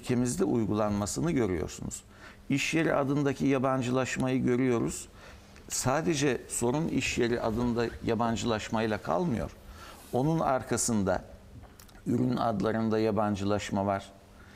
ülkemizde uygulanmasını görüyorsunuz. İş yeri adındaki yabancılaşmayı görüyoruz. Sadece sorun iş yeri adında yabancılaşmayla kalmıyor. Onun arkasında ürün adlarında yabancılaşma var.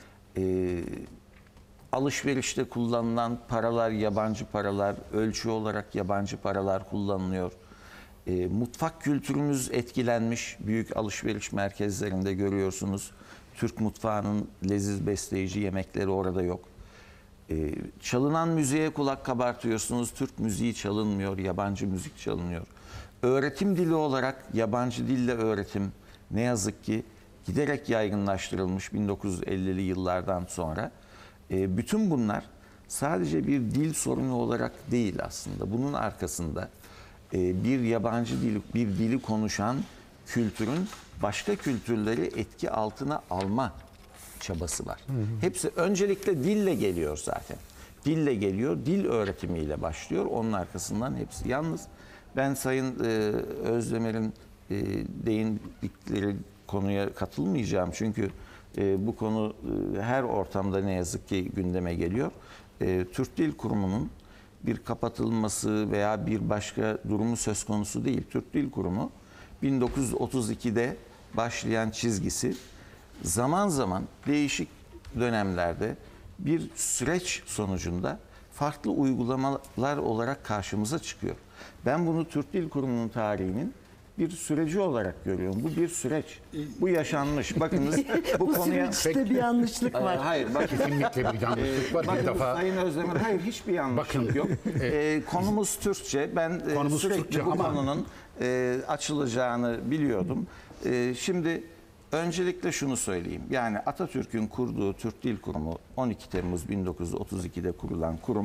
Alışverişte kullanılan paralar yabancı paralar, ölçü olarak yabancı paralar kullanılıyor. Mutfak kültürümüz etkilenmiş. Büyük alışveriş merkezlerinde görüyorsunuz. Türk mutfağının leziz besleyici yemekleri orada yok. Çalınan müziğe kulak kabartıyorsunuz. Türk müziği çalınmıyor, yabancı müzik çalınıyor. Öğretim dili olarak yabancı dille öğretim ne yazık ki giderek yaygınlaştırılmış 1950'li yıllardan sonra. Bütün bunlar sadece bir dil sorunu olarak değil aslında. Bunun arkasında bir yabancı dil, bir dili konuşan kültürün başka kültürleri etki altına alma çabası var. Hepsi öncelikle dille geliyor zaten. Dille geliyor, dil öğretimiyle başlıyor. Onun arkasından hepsi. Yalnız ben Sayın Özdemir'in değindikleri konuya katılmayacağım. Çünkü bu konu her ortamda ne yazık ki gündeme geliyor. Türk Dil Kurumu'nun bir kapatılması veya bir başka durumu söz konusu değil. Türk Dil Kurumu 1932'de başlayan çizgisi zaman zaman değişik dönemlerde bir süreç sonucunda farklı uygulamalar olarak karşımıza çıkıyor. Ben bunu Türk Dil Kurumu'nun tarihinin bir süreci olarak görüyorum. Bu bir süreç. Bu yaşanmış. Bakınız bu konuya... süreçte bir yanlışlık var. Hayır, bakın. Kesinlikle bir yanlışlık var. Bir defa... Sayın Özdemir, hayır hiçbir yanlışlık yok. Konumuz Türkçe. Ben sürekli Türkçe bu ama... konunun açılacağını biliyordum. Şimdi öncelikle şunu söyleyeyim. Yani Atatürk'ün kurduğu Türk Dil Kurumu 12 Temmuz 1932'de kurulan kurum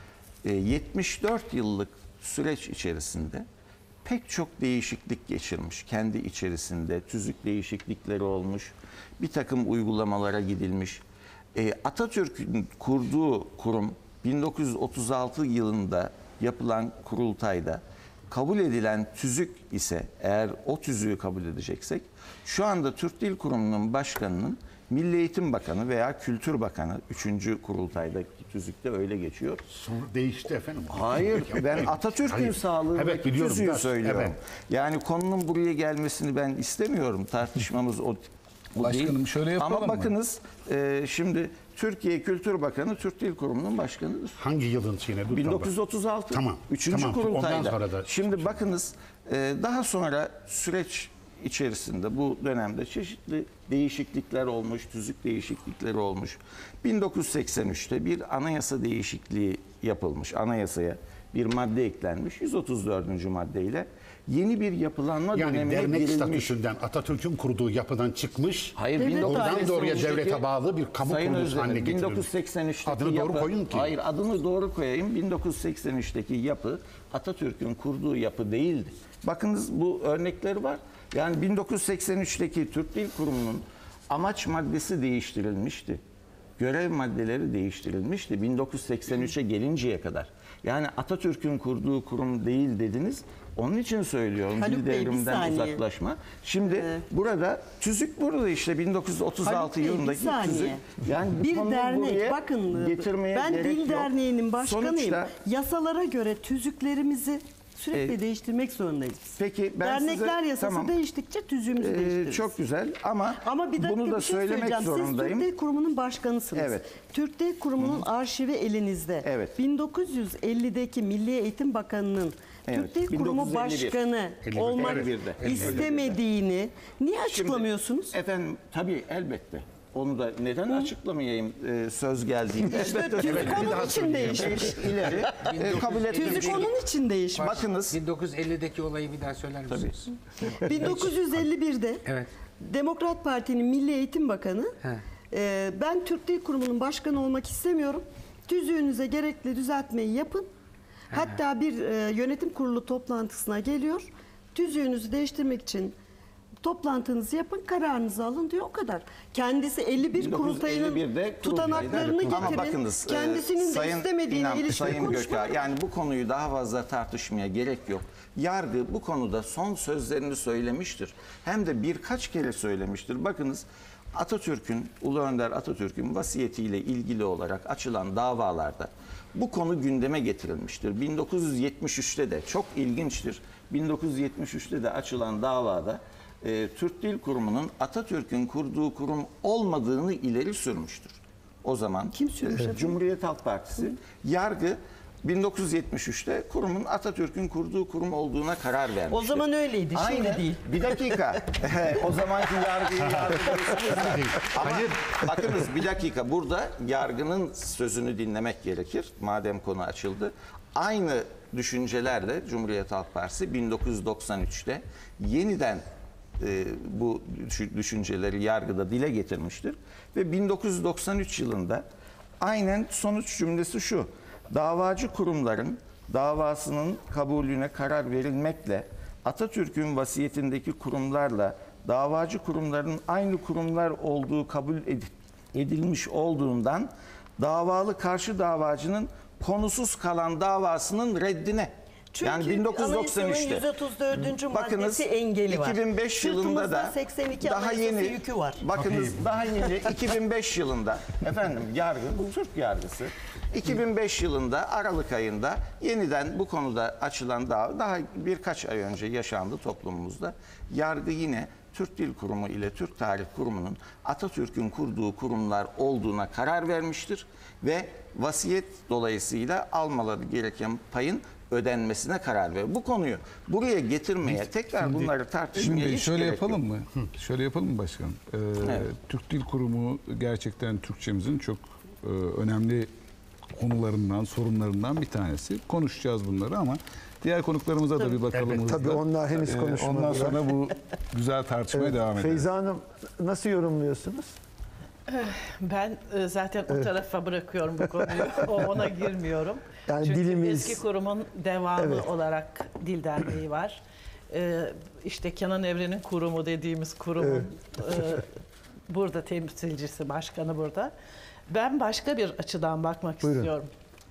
74 yıllık süreç içerisinde pek çok değişiklik geçirmiş. Kendi içerisinde tüzük değişiklikleri olmuş. Bir takım uygulamalara gidilmiş. Atatürk'ün kurduğu kurum 1936 yılında yapılan kurultayda kabul edilen tüzük ise eğer o tüzüğü kabul edeceksek şu anda Türk Dil Kurumu'nun başkanının Milli Eğitim Bakanı veya Kültür Bakanı 3. kurultaydaki tüzükte öyle geçiyor. Sonra değişti efendim. Hayır, ben Atatürk'ün sağlığındaki tüzüğü söylüyorum. Evet. Yani konunun buraya gelmesini ben istemiyorum. Tartışmamız o Başkanım değil. şöyle yapalım Ama mı? bakınız şimdi Türkiye Kültür Bakanı Türk Dil Kurumu'nun başkanıdır. Hangi yılın yine? 1936. Tamam. 3. Tamam. kurultayda. Ondan sonra da... Şimdi bakınız daha sonra süreç içerisinde bu dönemde çeşitli değişiklikler olmuş, tüzük değişiklikleri olmuş. 1983'te bir anayasa değişikliği yapılmış. Anayasaya bir madde eklenmiş. 134. maddeyle yeni bir yapılanma Yani dönemine dernek girilmiş. statüsünden Atatürk'ün kurduğu yapıdan çıkmış. Hayır, Doğrudan doğruya devlete bağlı bir kamu Sayın kuruluşu haline Özdemir, getirilmiş. 1983'teki Adını doğru koyun ki. Hayır, adını doğru koyayım. 1983'teki yapı Atatürk'ün kurduğu yapı değildi. Bakınız bu örnekleri var. Yani 1983'teki Türk Dil Kurumu'nun amaç maddesi değiştirilmişti. Görev maddeleri değiştirilmişti 1983'e gelinceye kadar. Yani Atatürk'ün kurduğu kurum değil dediniz. Onun için söylüyorum Haluk dil Bey, bir devriminden saniye. uzaklaşma. Şimdi burada tüzük burada işte 1936 Haluk Bey, bir yılındaki saniye. tüzük. Yani bu Bir konuyu dernek, buraya bakın getirmeye ben gerek Dil yok. Derneği'nin başkanıyım. Sonuçta, Yasalara göre tüzüklerimizi sürekli değiştirmek zorundayız. peki ben Dernekler size, yasası tamam, değiştikçe tüzüğümüzü değiştiririz. çok güzel ama bir dakika bunu da bir şey söylemek söyleyeceğim. zorundayım. Siz Türk Dil Kurumu'nun başkanısınız. Evet. Türk Dil Kurumu'nun arşivi elinizde. Evet. 1950'deki Milli Eğitim Bakanı'nın Evet, Türk Dil Kurumu 1951. başkanı 51'de. olmak 51'de. istemediğini niye Şimdi, açıklamıyorsunuz? efendim tabii elbette. Onu da neden açıklamayayım söz geldiğinde. Elbette Tüzük onun için değişmiş. ileri kabul etmeyeceğim. Tüzük onun için değişmiş. Bakınız 1950'deki olayı bir daha söyler misiniz? 1951'de Evet. Demokrat Parti'nin Milli Eğitim Bakanı He. ben Türk Dil Kurumu'nun başkanı olmak istemiyorum. Tüzüğünüze gerekli düzeltmeyi yapın. Hatta bir yönetim kurulu toplantısına geliyor. Tüzüğünüzü değiştirmek için toplantınızı yapın, kararınızı alın diyor, o kadar. Kendisi 51 kurultayının 1951'de tutanaklarını kurultayda. Ama getirin. bakınız, Kendisinin de Sayın istemediğine İnan, ilişkin Sayın Gökağ, konuşmalar. yani bu konuyu daha fazla tartışmaya gerek yok. Yargı bu konuda son sözlerini söylemiştir. Hem de birkaç kere söylemiştir. Bakınız Atatürk'ün, Ulu Önder Atatürk'ün vasiyetiyle ilgili olarak açılan davalarda bu konu gündeme getirilmiştir. 1973'te de çok ilginçtir. 1973'te de açılan davada Türk Dil Kurumu'nun Atatürk'ün kurduğu kurum olmadığını ileri sürmüştür. O zaman Kim sürmüş efendim? Cumhuriyet Halk Partisi, yargı 1973'te kurumun Atatürk'ün kurduğu kurum olduğuna karar vermiştir. O zaman öyleydi, şimdi Aynen. değil. Bir dakika. O zamanki yargıyı yargılıyorsunuz. Ama bakınız bir dakika, burada yargının sözünü dinlemek gerekir. Madem konu açıldı. Aynı düşüncelerle Cumhuriyet Halk Partisi 1993'te yeniden bu düşünceleri yargıda dile getirmiştir. Ve 1993 yılında aynen sonuç cümlesi şu: davacı kurumların davasının kabulüne karar verilmekle Atatürk'ün vasiyetindeki kurumlarla davacı kurumların aynı kurumlar olduğu kabul edilmiş olduğundan davalı karşı davacının konusuz kalan davasının reddine. Çünkü Yani 1993'te. Anayasanın 134. Bakınız, maddesi engeli var. 2005 yılında da 82 daha anayasası yeni yükü var. Bakınız daha yeni 2005 yılında efendim yargı, bu Türk yargısı 2005 yılında Aralık ayında yeniden bu konuda açılan dava daha birkaç ay önce yaşandı toplumumuzda. Yargı yine Türk Dil Kurumu ile Türk Tarih Kurumu'nun Atatürk'ün kurduğu kurumlar olduğuna karar vermiştir ve vasiyet dolayısıyla almaları gereken payın ödenmesine karar veriyor. Bu konuyu buraya getirmeye, tekrar bunları tartışmaya hiç şöyle gerek yapalım yok. mı? Şöyle yapalım mı başkanım? Türk Dil Kurumu gerçekten Türkçemizin çok önemli konularından, sorunlarından bir tanesi. Konuşacağız bunları ama diğer konuklarımıza da bir bakalım. Evet, hızla. tabii onlar henüz konuşmadılar. Ondan sonra bu güzel tartışmaya devam edelim. Feyza Hanım nasıl yorumluyorsunuz? Ben zaten o tarafa bırakıyorum bu konuyu. Ona girmiyorum. Yani Çünkü dilimiz- eski kurumun devamı Evet. olarak Dil Derneği var. İşte Kenan Evren'in kurumu dediğimiz kurumun burada temsilcisi, başkanı burada. Ben başka bir açıdan bakmak Buyurun. istiyorum.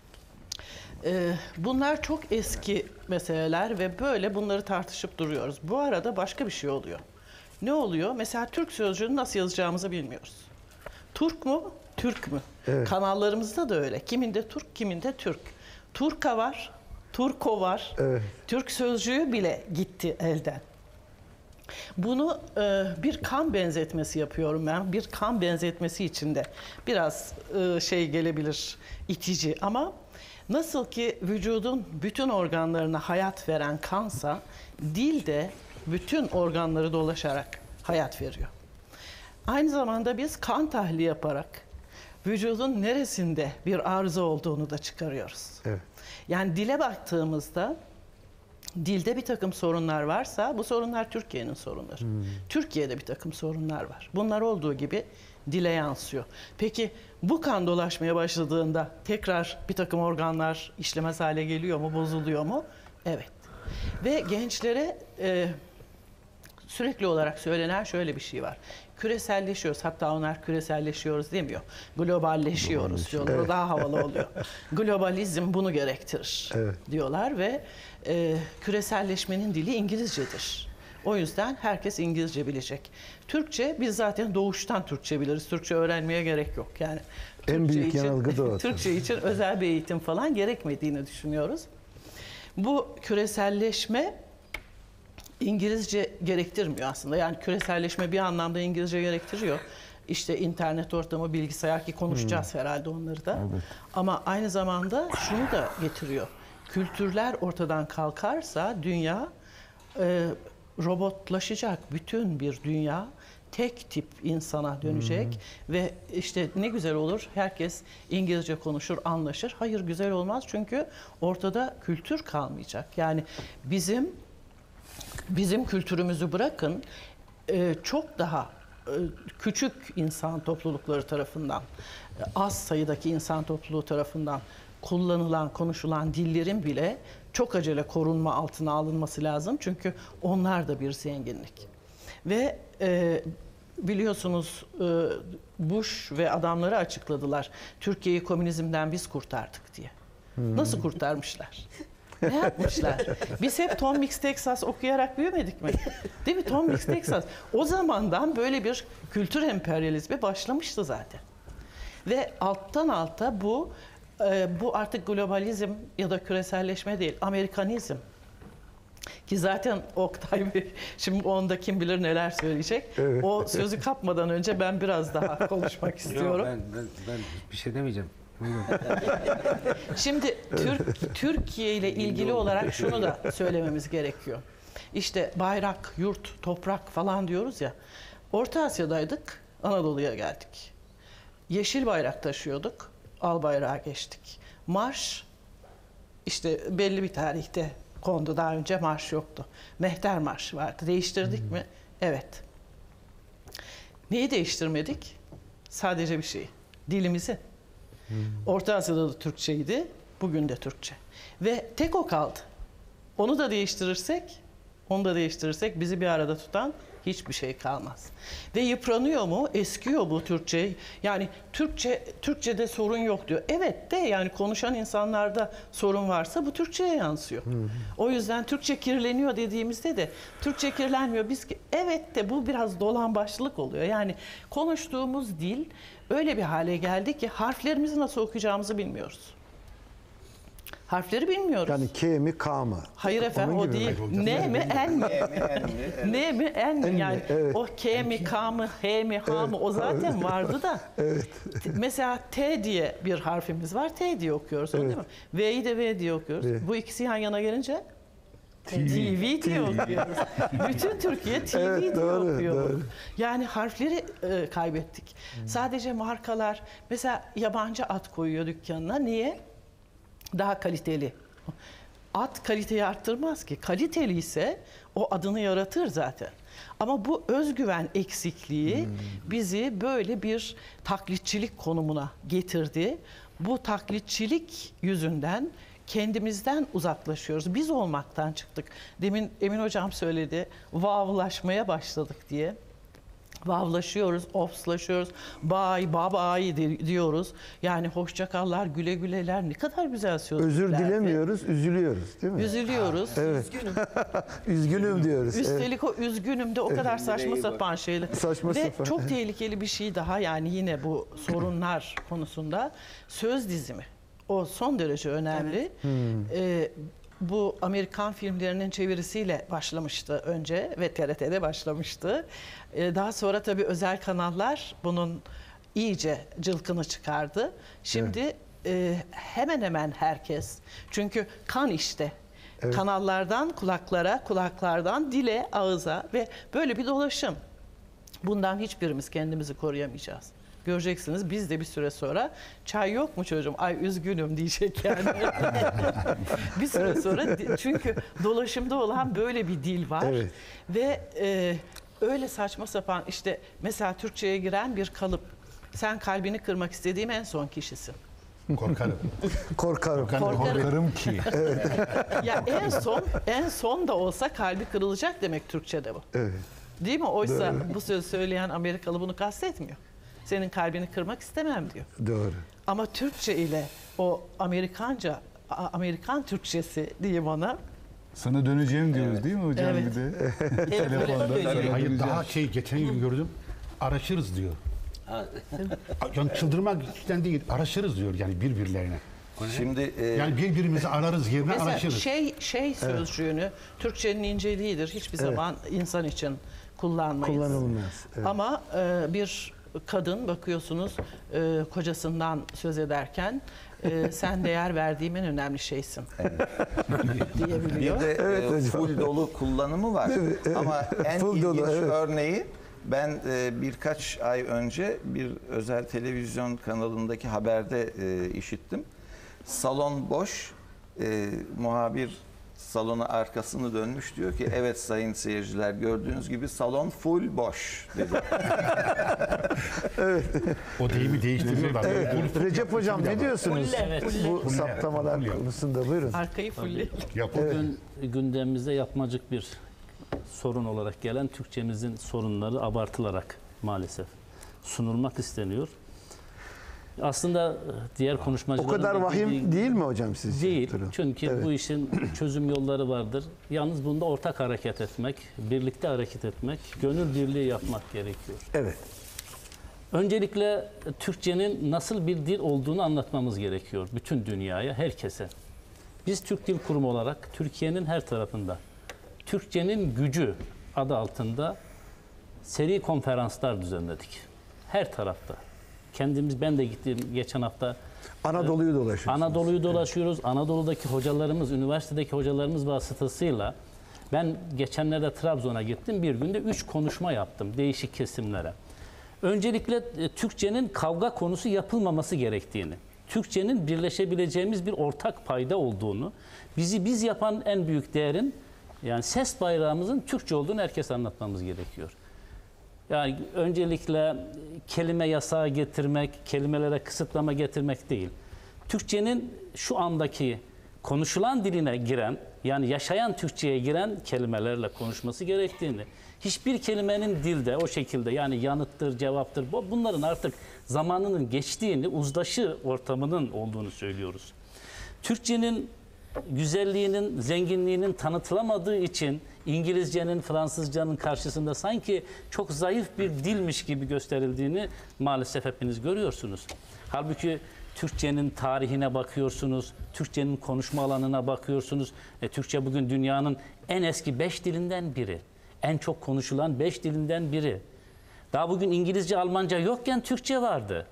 Bunlar çok eski meseleler ve böyle bunları tartışıp duruyoruz. Bu arada başka bir şey oluyor. Ne oluyor? Mesela Türk sözcüğünü nasıl yazacağımızı bilmiyoruz. Türk mü, Türk mü? Evet. Kanallarımızda da öyle. Kiminde Türk, kiminde Türk. Turka var, Turko var. Evet. Türk sözcüğü bile gitti elden. Bunu bir kan benzetmesi yapıyorum ben. Bir kan benzetmesi içinde biraz şey gelebilir, itici ama nasıl ki vücudun bütün organlarına hayat veren kansa, dil de bütün organları dolaşarak hayat veriyor. Aynı zamanda biz kan tahlili yaparak vücudun neresinde bir arıza olduğunu da çıkarıyoruz. Evet. Yani dile baktığımızda dilde bir takım sorunlar varsa bu sorunlar Türkiye'nin sorunları. Türkiye'de bir takım sorunlar var. Bunlar olduğu gibi dile yansıyor. Peki bu kan dolaşmaya başladığında tekrar bir takım organlar işlemez hale geliyor mu, bozuluyor mu? Evet. Ve gençlere sürekli olarak söylenen şöyle bir şey var. Küreselleşiyoruz. Hatta onlar küreselleşiyoruz demiyor. Globalleşiyoruz diyorlar. O daha havalı oluyor. Globalizm bunu gerektirir diyorlar ve küreselleşmenin dili İngilizcedir. O yüzden herkes İngilizce bilecek. Türkçe, biz zaten doğuştan Türkçe biliriz. Türkçe öğrenmeye gerek yok. Yani En Türkçe büyük yanılgı da o. Türkçe için özel bir eğitim falan gerekmediğini düşünüyoruz. Bu küreselleşme İngilizce gerektirmiyor aslında. Yani küreselleşme bir anlamda İngilizce gerektiriyor. İşte internet ortamı, bilgisayar, ki konuşacağız herhalde onları da. Evet. Ama aynı zamanda şunu da getiriyor. Kültürler ortadan kalkarsa dünya robotlaşacak. Bütün bir dünya tek tip insana dönecek ve işte ne güzel olur, herkes İngilizce konuşur, anlaşır. Hayır, güzel olmaz çünkü ortada kültür kalmayacak. Yani bizim kültürümüzü bırakın, çok daha küçük insan toplulukları tarafından, az sayıdaki insan topluluğu tarafından kullanılan, konuşulan dillerin bile çok acele korunma altına alınması lazım. Çünkü onlar da bir zenginlik. Ve biliyorsunuz Bush ve adamları açıkladılar. Türkiye'yi komünizmden biz kurtardık diye. Nasıl kurtarmışlar? Ne yapmışlar? Biz hep Tom Mix Texas okuyarak büyümedik mi? Değil mi? Tom Mix Texas. O zamandan böyle bir kültür emperyalizmi başlamıştı zaten. Ve alttan alta bu artık globalizm ya da küreselleşme değil, Amerikanizm. Ki zaten Oktay Bey şimdi onda kim bilir neler söyleyecek. Evet. O sözü kapmadan önce ben biraz daha konuşmak istiyorum. Ben bir şey demeyeceğim. Buyurun. Şimdi Türkiye ile ilgili olarak şunu da söylememiz gerekiyor. İşte bayrak, yurt, toprak falan diyoruz ya. Orta Asya'daydık, Anadolu'ya geldik. Yeşil bayrak taşıyorduk, al bayrağa geçtik. Marş, işte belli bir tarihte kondu, daha önce marş yoktu. Mehter Marşı vardı. Değiştirdik mi? Evet. Neyi değiştirmedik? Sadece bir şeyi. Dilimizi. Orta Asya'da da Türkçeydi, bugün de Türkçe. Ve tek o kaldı. Onu da değiştirirsek bizi bir arada tutan hiçbir şey kalmaz. Ve yıpranıyor mu? Eskiyor bu Türkçe. Yani Türkçe'de sorun yok diyor. Evet de yani konuşan insanlarda sorun varsa bu Türkçe'ye yansıyor. O yüzden Türkçe kirleniyor dediğimizde de Türkçe kirlenmiyor. Evet de bu biraz dolambaçlılık oluyor. Yani konuştuğumuz dil öyle bir hale geldi ki harflerimizi nasıl okuyacağımızı bilmiyoruz. Harfleri bilmiyoruz. Yani K mi K mı? Hayır efendim Onun o gibi değil. mi? Ne mi en mi? Ne mi en mi? Yani evet. o K mi K mı H mi H mı o zaten vardı da. Mesela T diye bir harfimiz var. T diye okuyoruz değil mi? V'yi de V diye okuyoruz. Bu ikisi yan yana gelince TV diye okuyoruz. Bütün Türkiye TV Evet, diye doğru, okuyor. doğru. Yani harfleri kaybettik. Sadece markalar mesela yabancı at koyuyor dükkanına. Niye? Daha kaliteli. At kaliteyi arttırmaz ki. Kaliteli ise o adını yaratır zaten. Ama bu özgüven eksikliği bizi böyle bir taklitçilik konumuna getirdi. Bu taklitçilik yüzünden kendimizden uzaklaşıyoruz. Biz olmaktan çıktık. Demin Emin Hocam söyledi, vavlaşmaya başladık diye. Vavlaşıyoruz, ofslaşıyoruz, bye, bye diyoruz. Yani hoşçakallar, güle güleler ne kadar güzel sözlerdi. Özür dilemiyoruz, üzülüyoruz değil mi? Üzülüyoruz. Evet. Üzgünüm diyoruz. Evet. Üstelik o üzgünüm de o kadar saçma sapan şeyler. Saçma Ve sapan. çok tehlikeli bir şey daha yani yine bu sorunlar konusunda söz dizimi. O son derece önemli. Bu Amerikan filmlerinin çevirisiyle başlamıştı önce ve TRT'de başlamıştı. Daha sonra tabii özel kanallar bunun iyice cılkını çıkardı. Şimdi hemen hemen herkes, çünkü kan işte. Evet. Kanallardan kulaklara, kulaklardan dile, ağıza ve böyle bir dolaşım. Bundan hiçbirimiz kendimizi koruyamayacağız. Göreceksiniz biz de bir süre sonra çay yok mu çocuğum? Ay üzgünüm diyecek yani. Bir süre sonra çünkü dolaşımda olan böyle bir dil var. Evet. Ve öyle saçma sapan işte mesela Türkçe'ye giren bir kalıp. Sen kalbini kırmak istediğim en son kişisin. Korkarım. Korkarım ki. Evet. Ya en son da olsa kalbi kırılacak demek Türkçe'de bu. Evet. Değil mi? Oysa bu sözü söyleyen Amerikalı bunu kastetmiyor. Senin kalbini kırmak istemem diyor. Doğru. Ama Türkçe ile o Amerikan Türkçesi diyeyim ona. Sana döneceğim diyoruz değil mi hocam Evet. bir de? Hep Telefonda. Hayır daha geçen gün gördüm. Araşırız diyor. Yani çıldırmaktan değil, araşırız diyor yani birbirlerine. Şimdi Yani birbirimizi ararız yerine Mesela araşırız. şey sözcüğünü Türkçenin inceliğidir. Hiçbir zaman insan için kullanmayız. Kullanılmaz. Evet. Ama bir kadın bakıyorsunuz kocasından söz ederken sen değer verdiğim en önemli şeysin diyebiliyor. bir de full dolu kullanımı var. Ama en Full ilginç dolu, evet. örneği ben birkaç ay önce bir özel televizyon kanalındaki haberde işittim. Salon boş, muhabir salona arkasını dönmüş diyor ki evet sayın seyirciler gördüğünüz gibi salon full boş dedi. O deyimi değiştiriyorlar. Evet. Recep Hocam ne diyorsunuz Evet. bu saptamalar konusunda? Buyurun. Arkayı fulleyelim. Bugün gündemimizde yapmacık bir sorun olarak gelen Türkçemizin sorunları abartılarak maalesef sunulmak isteniyor. Aslında diğer O konuşmacıların kadar dediği vahim değil mi hocam sizce? değil. durum? Çünkü Evet. bu işin çözüm yolları vardır. Yalnız bunda ortak hareket etmek, birlikte hareket etmek, gönül birliği yapmak gerekiyor. Evet. Öncelikle Türkçenin nasıl bir dil olduğunu anlatmamız gerekiyor bütün dünyaya, herkese. Biz Türk Dil Kurumu olarak Türkiye'nin her tarafında Türkçenin gücü adı altında seri konferanslar düzenledik. Her tarafta. Ben de gittim geçen hafta. Anadolu'yu dolaşıyorsunuz. Anadolu'yu dolaşıyoruz. Anadolu'daki hocalarımız, üniversitedeki hocalarımız vasıtasıyla ben geçenlerde Trabzon'a gittim. Bir günde 3 konuşma yaptım değişik kesimlere. Öncelikle Türkçenin kavga konusu yapılmaması gerektiğini, Türkçenin birleşebileceğimiz bir ortak payda olduğunu, bizi biz yapan en büyük değerin, yani ses bayrağımızın Türkçe olduğunu herkese anlatmamız gerekiyor. Yani öncelikle kelime yasağı getirmek, kelimelere kısıtlama getirmek değil. Türkçenin şu andaki konuşulan diline giren, yani yaşayan Türkçe'ye giren kelimelerle konuşması gerektiğini, hiçbir kelimenin dilde o şekilde, yani yanıttır, cevaptır, bunların artık zamanının geçtiğini, uzlaşı ortamının olduğunu söylüyoruz. Türkçenin güzelliğinin, zenginliğinin tanıtılamadığı için İngilizcenin, Fransızcanın karşısında sanki çok zayıf bir dilmiş gibi gösterildiğini maalesef hepiniz görüyorsunuz. Halbuki Türkçenin tarihine bakıyorsunuz, Türkçenin konuşma alanına bakıyorsunuz. Türkçe bugün dünyanın en eski 5 dilinden biri. En çok konuşulan 5 dilinden biri. Daha bugün İngilizce, Almanca yokken Türkçe vardı.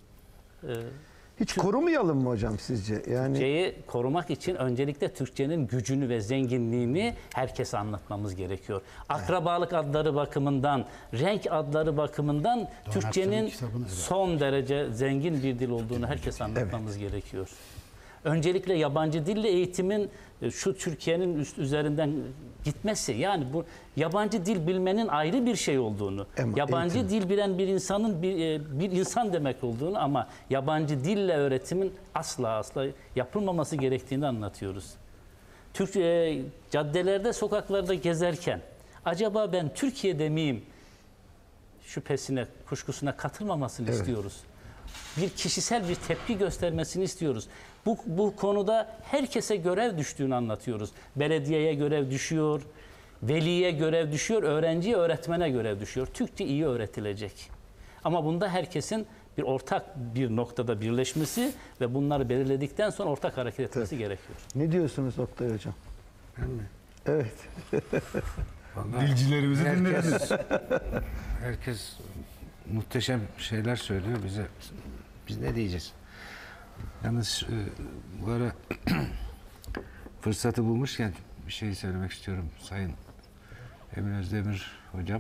Hiç korumayalım mı hocam sizce? Yani Türkçeyi korumak için öncelikle Türkçenin gücünü ve zenginliğini herkese anlatmamız gerekiyor. Akrabalık adları bakımından, renk adları bakımından Türkçenin kitabını, evet. son derece zengin bir dil olduğunu herkese anlatmamız gerekiyor. Öncelikle yabancı dille eğitimin şu Türkiye'nin üzerinden gitmesi, yani bu yabancı dil bilmenin ayrı bir şey olduğunu, Ama yabancı eğitim. dil bilen bir insanın bir insan demek olduğunu, ama yabancı dille öğretimin asla yapılmaması gerektiğini anlatıyoruz. Caddelerde, sokaklarda gezerken acaba ben Türkiye'de miyim şüphesine, kuşkusuna katılmamasını istiyoruz. Bir kişisel bir tepki göstermesini istiyoruz. Bu konuda herkese görev düştüğünü anlatıyoruz. Belediyeye görev düşüyor, veliye görev düşüyor, öğrenciye, öğretmene görev düşüyor. Türkçe iyi öğretilecek. Ama bunda herkesin bir ortak bir noktada birleşmesi ve bunları belirledikten sonra ortak hareket etmesi gerekiyor. ne diyorsunuz Oktay hocam? Ben mi? Evet. Vallahi Dilcilerimizi dinlediniz. herkes muhteşem şeyler söylüyor bize. Biz ne diyeceğiz? Yalnız bu ara fırsatı bulmuşken bir şey söylemek istiyorum. Sayın Emin Özdemir hocam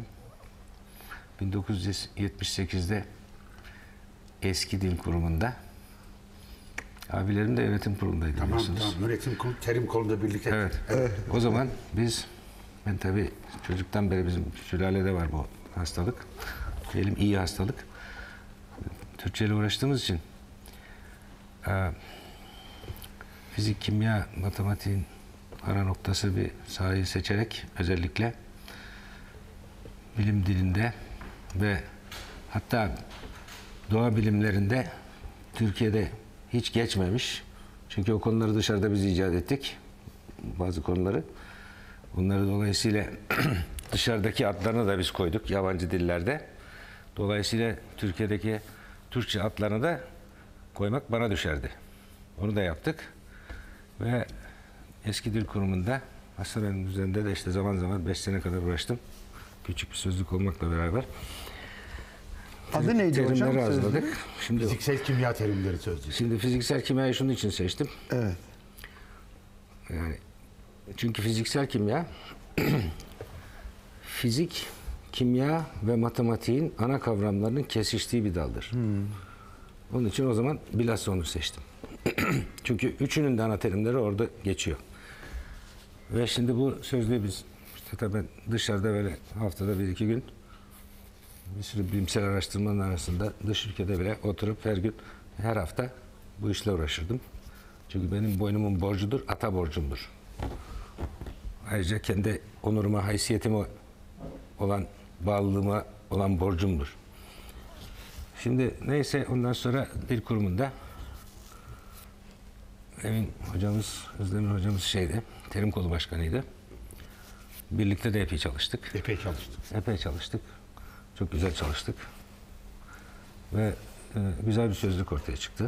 1978'de eski dil kurumunda, abilerim de yönetim kurulundaydı biliyorsunuz. Tamam. Yönetim kurulu, terim kolunda birlikte. Evet. O zaman ben tabii çocuktan beri bizim sülalede var bu hastalık. Diyelim iyi hastalık. Türkçeyle uğraştığımız için fizik, kimya, matematiğin ara noktası bir sahayı seçerek özellikle bilim dilinde ve hatta doğa bilimlerinde Türkiye'de hiç geçmemiş. Çünkü o konuları dışarıda biz icat ettik. Bazı konuları. Bunları dolayısıyla dışarıdaki adlarını da biz koyduk yabancı dillerde. Dolayısıyla Türkiye'deki Türkçe adlarını da koymak bana düşerdi. Onu da yaptık. Ve eski dil kurumunda hastanenin üzerinde de işte zaman zaman 5 sene kadar uğraştım. Küçük bir sözlük olmakla beraber. Adı neydi hocam? Terimleri hazırladık. sözlüğün? Şimdi Fiziksel kimya terimleri sözlüğü. Şimdi fiziksel kimyayı şunun için seçtim. Evet. Yani çünkü fiziksel kimya fizik, kimya ve matematiğin ana kavramlarının kesiştiği bir daldır. Onun için o zaman bilhassa onu seçtim. Çünkü üçünün de ana terimleri orada geçiyor. Ve şimdi bu sözlüğü biz işte tabii dışarıda böyle haftada 1-2 gün bir sürü bilimsel araştırmanın arasında dış ülkede bile oturup her gün, her hafta bu işle uğraşırdım. Çünkü benim boynumun borcudur, ata borcumdur. Ayrıca kendi onuruma, haysiyetime olan, bağlılığıma olan borcumdur. Şimdi neyse ondan sonra dil kurumunda Emin hocamız, Özdemir hocamız terim kolu başkanıydı. Birlikte de epey çalıştık. Epey çalıştık. Epey çalıştık. Çok güzel çalıştık. Ve güzel bir sözlük ortaya çıktı.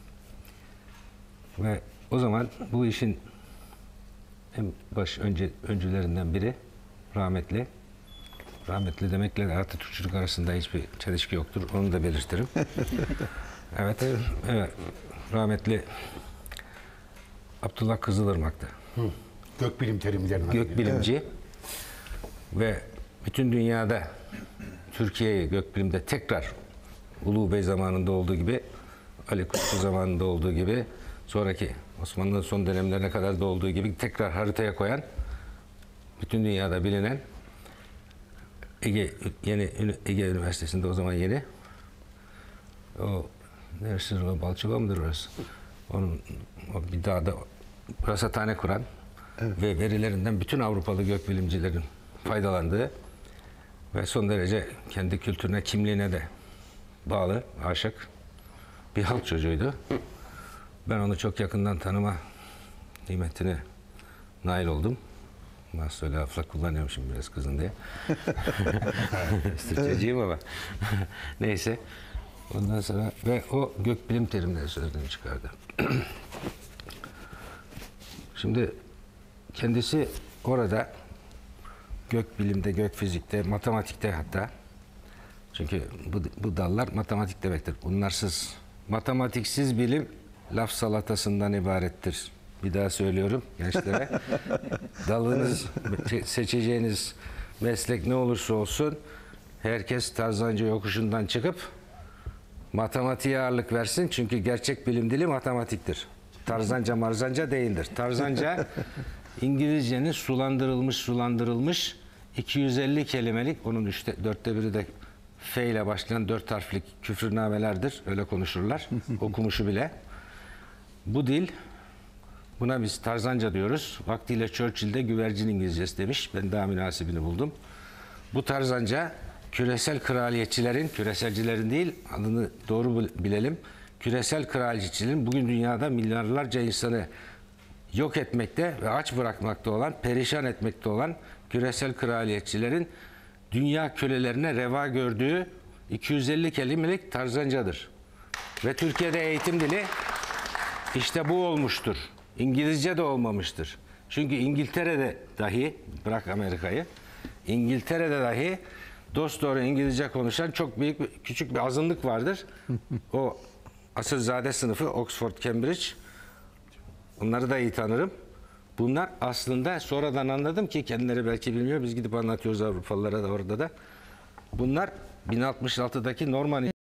Ve o zaman bu işin en öncülerinden biri rahmetli. Rahmetli demekle Atatürkçülük arasında hiçbir çelişki yoktur. Onu da belirtirim. Evet. Rahmetli Abdullah Kızılırmak'tı. Gökbilim terimlerine. Gökbilimci ve bütün dünyada Türkiye'yi gökbilimde tekrar Ulu Bey zamanında olduğu gibi, Ali Kutlu zamanında olduğu gibi, sonraki Osmanlı'nın son dönemlerine kadar da olduğu gibi tekrar haritaya koyan, bütün dünyada bilinen Ege Üniversitesi'nde o zaman yeni. O neresi o Balçova mıdır orası? O bir dağda rasathane kuran ve verilerinden bütün Avrupalı gökbilimcilerin faydalandığı ve son derece kendi kültürüne, kimliğine de bağlı, aşık bir halk çocuğuydu. Ben onu çok yakından tanıma nimetine nail oldum. Nasıl öyle afla kullanıyorum şimdi biraz kızın diye. Türkçeciyim ama. Neyse. Ondan sonra ve o gökbilim terimleri sözlüğünü çıkardı. Şimdi kendisi orada gökbilimde, gökfizikte, matematikte hatta, çünkü bu dallar matematik demektir. Matematiksiz bilim laf salatasından ibarettir. Bir daha söylüyorum gençlere. Dalınız, seçeceğiniz meslek ne olursa olsun herkes Tarzanca yokuşundan çıkıp matematiğe ağırlık versin. Çünkü gerçek bilim dili matematiktir. Tarzanca marzanca değildir. Tarzanca İngilizcenin sulandırılmış 250 kelimelik, onun 4'te biri de F ile başlayan 4 harflik küfürnamelerdir. Öyle konuşurlar. Okumuşu bile. Bu dil, buna biz Tarzanca diyoruz. Vaktiyle Churchill de güvercin İngilizcesi demiş. Ben daha münasibini buldum. Bu Tarzanca küresel kraliyetçilerin, küreselcilerin değil, adını doğru bilelim, küresel kraliyetçilerin bugün dünyada milyarlarca insanı yok etmekte ve aç bırakmakta olan, perişan etmekte olan küresel kraliyetçilerin dünya kölelerine reva gördüğü 250 kelimelik Tarzancadır. Ve Türkiye'de eğitim dili işte bu olmuştur. İngilizce de olmamıştır. Çünkü İngiltere'de dahi, bırak Amerika'yı, İngiltere'de dahi dosdoğru İngilizce konuşan çok büyük, küçük bir azınlık vardır. O asilzade sınıfı, Oxford, Cambridge, onları da iyi tanırım. Bunlar aslında sonradan anladım ki kendileri belki bilmiyor. Biz gidip anlatıyoruz Avrupalılara da orada da. Bunlar 1066'daki Norman